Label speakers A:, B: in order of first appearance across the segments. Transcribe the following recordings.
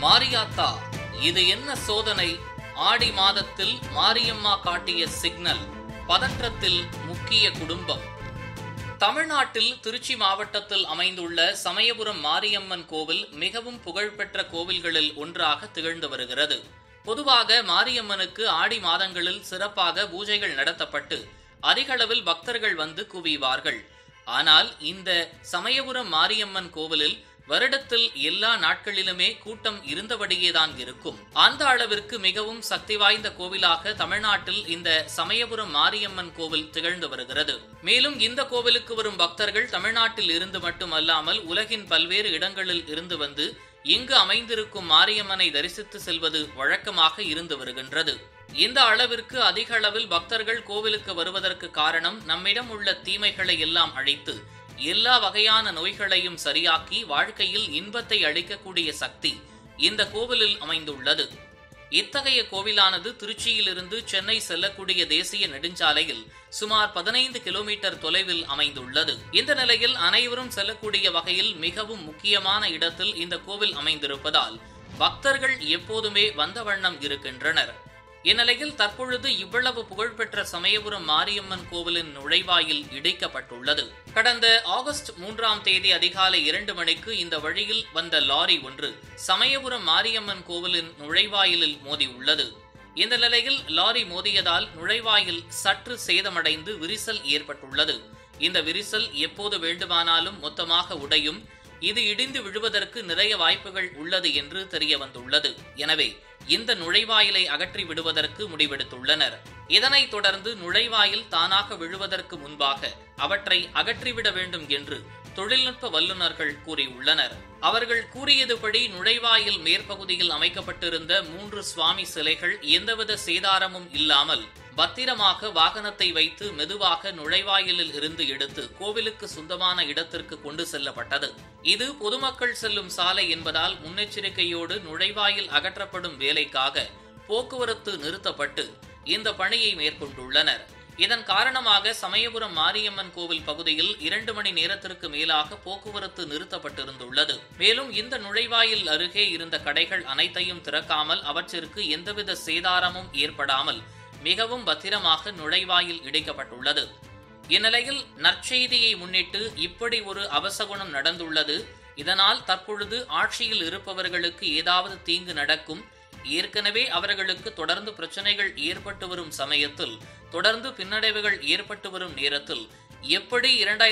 A: மாரியாத்தா, இது என்ன சோதனை? ஆடி மாதத்தில் மாரியம்மா காட்டிய சிக்னல், பதற்றத்தில் முக்கிய குடும்பம். தமிழ்நாட்டில் திருச்சி மாவட்டத்தில் அமைந்துள்ள சமயபுரம் மாரியம்மன் கோவில் மிகவும் புகழ்பெற்ற கோவில்களில் ஒன்றாக திகழ்ந்து வருகிறது. பொதுவாக மாரியம்மனுக்கு ஆடி மாதங்களில் சிறப்பாக பூஜைகள் நடத்தப்பட்டு அதிகளவில் பக்தர்கள் வந்து குவிவார்கள். ஆனால் இந்த சமயபுரம் மாரியம்மன் கோவிலில் வருடத்தில் எல்லா நாட்களிலுமே கூட்டம் இருந்தபடியேதான் இருக்கும். அந்த அளவிற்கு மிகவும் சக்தி வாய்ந்த கோவிலாக தமிழ்நாட்டில் இந்த சமயபுரம் மாரியம்மன் கோவில் திகழ்ந்து வருகிறது. மேலும் இந்த கோவிலுக்கு வரும் பக்தர்கள் தமிழ்நாட்டில் இருந்து மட்டுமல்லாமல் உலகின் பல்வேறு இடங்களில் இருந்து வந்து இங்கு அமைந்திருக்கும் மாரியம்மனை தரிசித்து செல்வது வழக்கமாக இருந்து வருகின்றது. இந்த அளவிற்கு அதிக அளவில் பக்தர்கள் கோவிலுக்கு வருவதற்கு காரணம், நம்மிடம் உள்ள தீமைகளை எல்லாம் அழித்து எல்லா வகையான நோய்களையும் சரியாக்கி வாழ்க்கையில் இன்பத்தை அளிக்கக்கூடிய சக்தி இந்த கோவிலில் அமைந்துள்ளது. இத்தகைய கோவிலானது திருச்சியிலிருந்து சென்னை செல்லக்கூடிய தேசிய நெடுஞ்சாலையில் சுமார் 15 கிலோமீட்டர் தொலைவில் அமைந்துள்ளது. இந்த நிலையில் அனைவரும் செல்லக்கூடிய வகையில் மிகவும் முக்கியமான இடத்தில் இந்த கோவில் அமைந்திருப்பதால் பக்தர்கள் எப்போதுமே வந்த வண்ணம் இருக்கின்றனர். இந்நிலையில் தற்பொழுது இவ்வளவு புகழ்பெற்ற சமயபுரம் மாரியம்மன் கோவிலின் நுழைவாயில் இடிக்கப்பட்டுள்ளது. கடந்த ஆகஸ்ட் 3ஆம் தேதி அதிகாலை 2 மணிக்கு இந்த வழியில் வந்த லாரி ஒன்று சமயபுரம் மாரியம்மன் கோவிலின் நுழைவாயிலில் மோதியுள்ளது. இந்த நிலையில் லாரி மோதியதால் நுழைவாயில் சற்று சேதமடைந்து விரிசல் ஏற்பட்டுள்ளது. இந்த விரிசல் எப்போது வேண்டுமானாலும் மொத்தமாக உடையும். இது இடிந்து விழுவதற்கு நிறைய வாய்ப்புகள் உள்ளது என்று தெரிய வந்துள்ளது. எனவே இந்த நுழைவாயிலை அகற்றி விடுவதற்கு முடிவெடுத்துள்ளனர். இதனைத் தொடர்ந்து நுழைவாயில் தானாக விழுவதற்கு முன்பாக அவற்றை அகற்றிவிட வேண்டும் என்று தொழில்நுட்ப வல்லுநர்கள் கூறியுள்ளனர். அவர்கள் கூறியதுபடி நுழைவாயில் மேற்பகுதியில் அமைக்கப்பட்டிருந்த 3 சுவாமி சிலைகள் எந்தவித சேதாரமும் இல்லாமல் பத்திரமாக வாகனத்தை வைத்து மெதுவாக நுழைவாயிலில் இருந்து எடுத்து கோவிலுக்கு சொந்தமான இடத்திற்கு கொண்டு செல்லப்பட்டது. இது பொதுமக்கள் செல்லும் சாலை என்பதால் முன்னெச்சரிக்கையோடு நுழைவாயில் அகற்றப்படும் வேலைக்காக போக்குவரத்து நிறுத்தப்பட்டு இந்த பணியை மேற்கொண்டுள்ளனர். இதன் காரணமாக சமயபுரம் மாரியம்மன் கோவில் பகுதியில் 2 மணி நேரத்திற்கு மேலாக போக்குவரத்து நிறுத்தப்பட்டிருந்துள்ளது. மேலும் இந்த நுழைவாயில் அருகே இருந்த கடைகள் அனைத்தையும் திறக்காமல் அவற்றிற்கு எந்தவித சேதாரமும் ஏற்படாமல் மிகவும் பத்திரமாக நுழைவாயில் இடிக்கப்பட்டுள்ளது. இந்நிலையில் நற்செய்தியை முன்னிட்டு இப்படி ஒரு அவசகுணம் நடந்துள்ளது. இதனால் தற்பொழுது ஆட்சியில் இருப்பவர்களுக்கு ஏதாவது தீங்கு நடக்கும், ஏற்கனவே அவர்களுக்கு தொடர்ந்து பிரச்சனைகள் ஏற்பட்டு வரும் சமயத்தில், தொடர்ந்து பின்னடைவுகள் ஏற்பட்டு வரும் நேரத்தில் எப்படி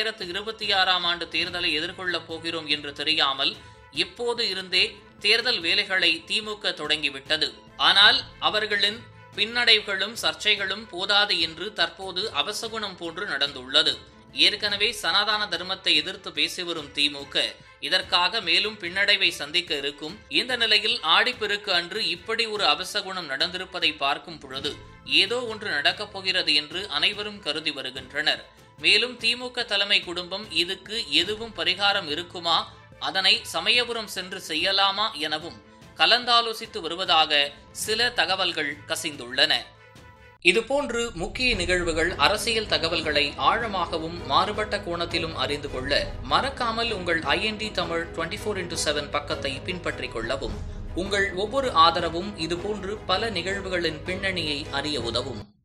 A: 2026ஆம் ஆண்டு தேர்தலை எதிர்கொள்ளப் போகிறோம் என்று தெரியாமல் இப்போது இருந்தே தேர்தல் வேலைகளை திமுக தொடங்கிவிட்டது. ஆனால் அவர்களின் பின்னடைவுகளும் சர்ச்சைகளும் போதாது என்று தற்போது அவசகுணம் போன்று நடந்துள்ளது. ஏற்கனவே சனாதன தர்மத்தை எதிர்த்து பேசி வரும் திமுக இதற்காக மேலும் பின்னடைவை சந்திக்க இருக்கும். இந்த நிலையில் ஆடிப்பெருக்கு அன்று இப்படி ஒரு அவசகுணம் நடந்திருப்பதை பார்க்கும் பொழுது ஏதோ ஒன்று நடக்கப் போகிறது என்று அனைவரும் கருதி வருகின்றனர். மேலும் திமுக தலைமை குடும்பம் இதுக்கு எதுவும் பரிகாரம் இருக்குமா, அதனை சமயபுரம் சென்று செய்யலாமா எனவும் கலந்தாலோசித்து வருவதாக சில தகவல்கள் கசிந்துள்ளன. இதுபோன்று முக்கிய நிகழ்வுகள், அரசியல் தகவல்களை ஆழமாகவும் மாறுபட்ட கோணத்திலும் அறிந்து கொள்ள மறக்காமல் உங்கள் IND தமிழ் 24/7 பக்கத்தை பின்பற்றிக் கொள்ளவும். உங்கள் ஒவ்வொரு ஆதரவும் இதுபோன்று பல நிகழ்வுகளின் பின்னணியை அறிய உதவும்.